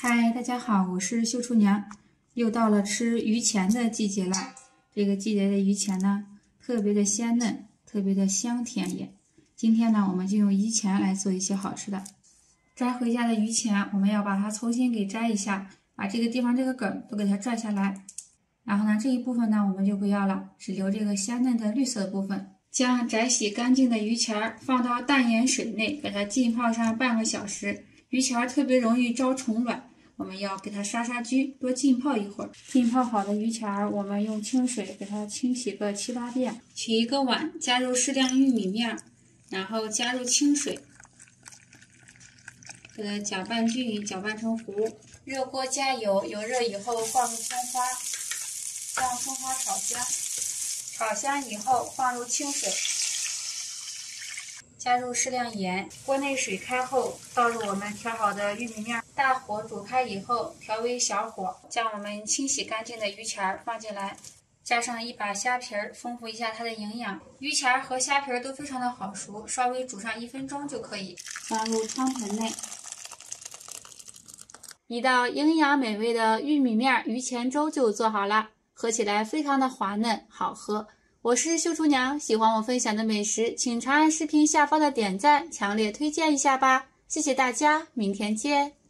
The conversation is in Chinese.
嗨，大家好，我是秀厨娘，又到了吃榆钱的季节了。这个季节的榆钱呢，特别的鲜嫩，特别的香甜也。今天呢，我们就用榆钱来做一些好吃的。摘回家的榆钱，我们要把它重新给摘一下，把这个地方这个梗都给它拽下来。然后呢，这一部分呢我们就不要了，只留这个鲜嫩的绿色的部分。将摘洗干净的榆钱放到淡盐水内，给它浸泡上半个小时。榆钱特别容易招虫卵。我们要给它杀菌，多浸泡一会儿。浸泡好的榆钱，我们用清水给它清洗个7、8遍。取一个碗，加入适量玉米面，然后加入清水，给它搅拌均匀，搅拌成糊。热锅加油，油热以后放入葱花，让葱花炒香。炒香以后放入清水，加入适量盐。锅内水开后，倒入我们调好的玉米面，大火煮开以后，调为小火，将我们清洗干净的榆钱放进来，加上一把虾皮儿，丰富一下它的营养。榆钱和虾皮儿都非常的好熟，稍微煮上1分钟就可以。放入汤盆内，一道营养美味的玉米面榆钱粥就做好了，喝起来非常的滑嫩好喝。我是秀厨娘，喜欢我分享的美食，请长按视频下方的点赞，强烈推荐一下吧。谢谢大家，明天见。